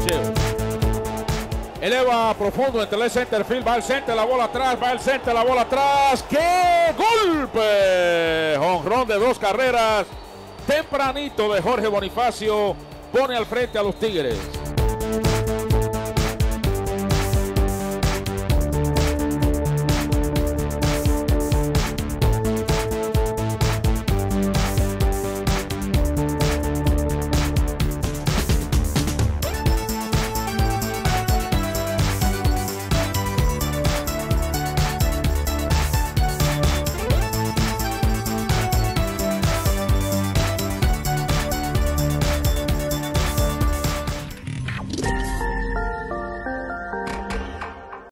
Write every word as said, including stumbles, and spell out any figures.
picheo. Eleva profundo entre el center field, va el center, la bola atrás, va el center, la bola atrás. ¡Qué golpe! Jonrón de dos carreras, tempranito de Jorge Bonifacio, pone al frente a los Tigres.